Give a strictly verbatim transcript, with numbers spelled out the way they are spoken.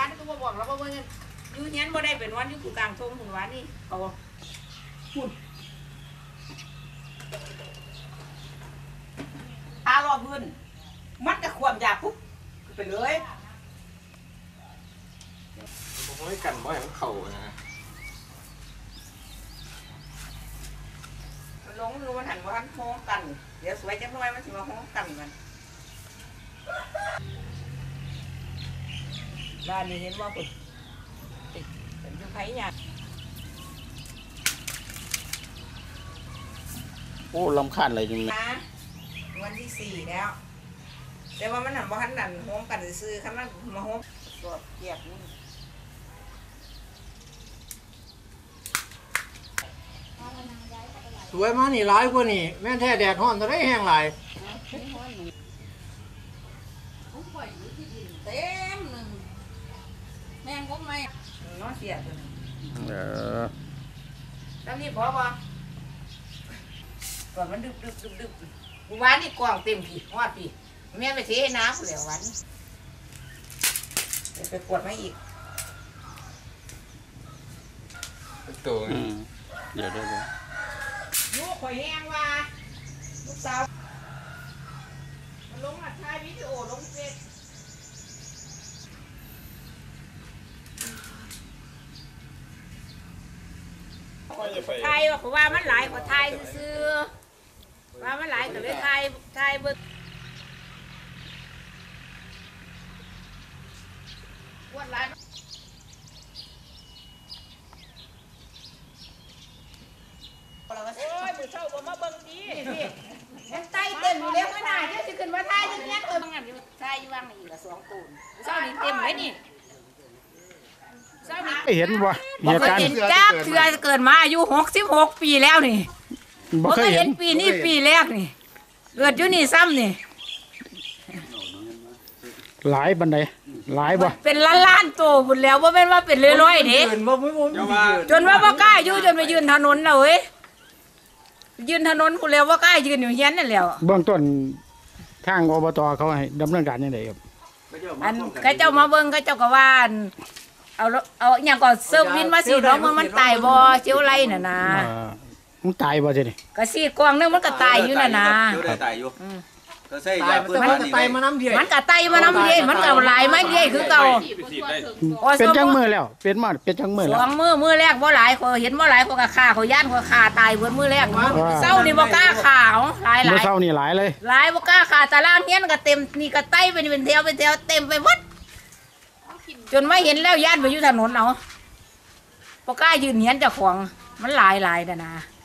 านก็บอกแล้วว่าเงินยูเงี้ยบ่ได้เป็นวันยูกูกลางทงถึงวันนี้เอาพูดตารอบพื้นมันจะความยากปุ๊บไปเลยผมไม่กันบ่อยมันเข่านะมันลงรู้มันหันว่าหันห้องกันเดี๋ยวสวยจังเลยมันจะมาห้องกันกันบ้านนี้เห็นว่าปุ๊บเป็นยูไผ่ยากโอ้ลำคาญอะไรจังเลยนะวันที่สี่แล้วแต่ว่ามันหันว่าหันนั่นห้องกันซื้อขั้นนั้นมาห้องสวดเกียบนี่สวยมานี่ร้ายกว่านี่แม่แท้แดดห้อนจะได้แห้งหลายเต็มหนึ่งแม่งก็ไม่น้องเสียตัวนึงเออแล้วนี่พอป่ะก่อนมันดึบดึบดึบดึบวันนี้กล่องเต็มผีวาดผีแม่ไปเทน้ำแล้ววันไปกวดมาอีกตัวเดี๋ยวเดี๋ยวลูกข่อยแห้งว่าลูกสาวมันลงอัดท้ายวิดีโอลงเฟซไทยว่าเขาว่ามันหลายกว่าไทยซื้อว่ามันหลายก็เลยไทยไทยเบิกวัดหลายโอ้ยมือเช่าบ่มาเบิ่งดีพี่มันไตเต็มอยู่แล้วไม่น่าเดี๋ยวสิขึ้นมาไทยจังเนี้ยเออมันอยู่ไทยอยู่ว่างนี่ละสองตูนเช่านี่เต็มเลยนี่ไม่เห็นบ่เหตุการณ์จ้าเถื่อเกิดมาอายุหกสิบหกปีแล้วนี่บ่เคยเห็นปีนี้ปีแรกนี่เกิดอยู่นี่ซ้ำนี่หลายบันไดหลายบ่เป็นล้านล้านโตบุญแล้วว่าเป็นว่าเป็นร้อยๆเด้จนว่าบ่กล้าอยู่จนไปยืนถนนแล้วเว้ยยืนถนนกูแล้วว่ากล้ายืนอยู่เฮียนนั่นแล้วเบื้องต้นทางอบตเขาให้ดำเนินการยังไงครับอันเขาเจ้ามาเบิ่งเขาเจ้าก็ว่าเอาเอาอย่างก่อนเซิร์ฟวินมาสีน้องมึงมันตายบ่เจียวไรน่ะนะมันตายบ่ใช่นี่ก็สีกวางนึงมันก็ตายอยู่น่ะนะเจียวได้ตายอยู่ก็ใช่ยาเพื่อนมันก็ไตมาน้ำเดียมันก็ไตมาน้ำเดียมันก็หลายไม้เดียคือเก่าเป็นจังมือแล้วเป็นมาเป็นจังมือแล้วสองมือมือแรกบ่หลายเขาเห็นบ่หลายเขาก็ฆ่าเขาย่านเขาฆ่าตายเบิดมือแรกเศร้านี่บ่กล้าฆ่าหลายหลายเศร้านี่หลายเลยหลายบ่กล้าฆ่าตารางเฮียนก็เต็มนี่ก็ไตเป็นเป็นแถวเป็นแถวเต็มไปหมดจนไม่เห็นแล้วย่านไปอยู่ถนนเอาบ่กล้ายืนเฮียนเจ้าของมันหลายหลายน่ะนะ